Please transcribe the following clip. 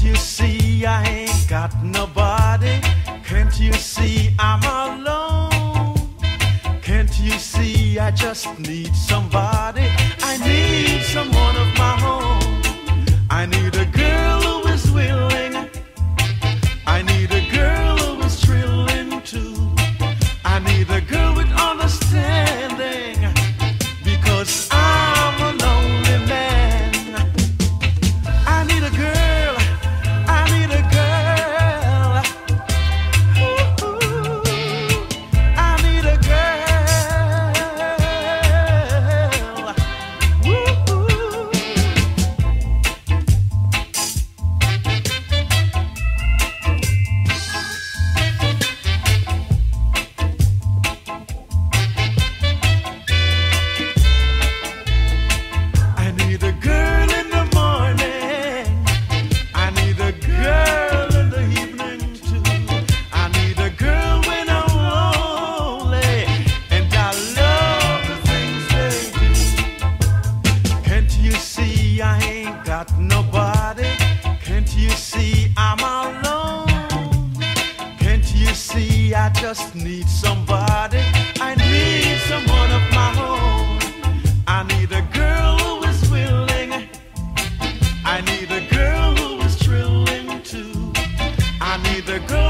you see I ain't got nobody? Can't you see I'm alone? Can't you see I just need somebody? I need someone of my own. I need a girl who is willing. I need a girl who is thrilling too. I need a girl with understanding, because I'm a lonely man. I need a girl, I need a girl. Ooh, I need a girl. Ooh. I need a girl in the morning. I need a girl in the evening too. I need a girl when I'm lonely, and I love the things they do. Can't you see I ain't got nobody? Can't you see I'm alone? Can't you see I just need somebody? I need someone of my own. I need a girl who is willing. I need a girl who is thrilling too. I need a girl